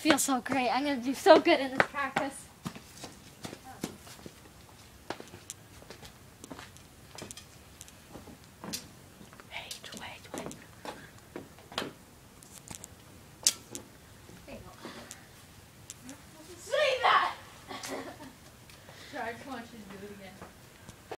feels so great. I'm gonna do so good in this practice.